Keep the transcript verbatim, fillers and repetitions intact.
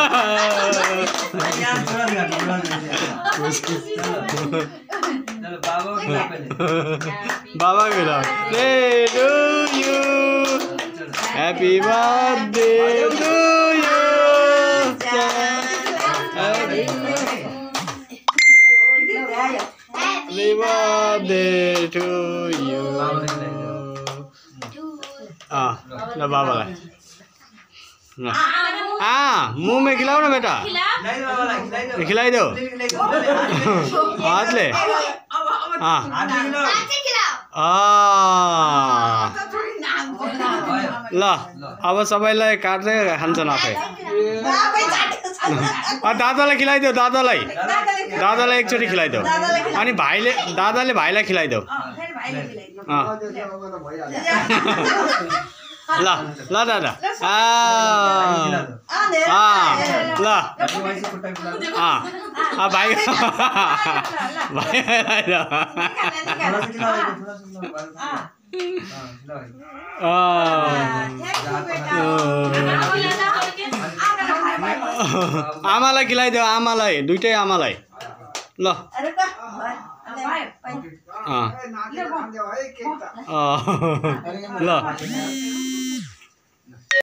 बाबा खिलाओ Birthday to you Happy birthday to you Happy birthday to you Ah, ला बाबालाई हाँ मुंह में खिलाओ ना बेटा खिलाई दो हाथ ले हाँ ल अब सबैलाई काट्दै खान्छन् आफै दादालाई खिलाइदेऊ दादालाई दादालाई एकचोटि खिलाइदेऊ अनि भाइले दादाले भाइलाई खिलाइदेऊ ल ल दादा ल भाइ आमालाई खिलाइदेऊ आमालाई दुईटै आमालाई ल ल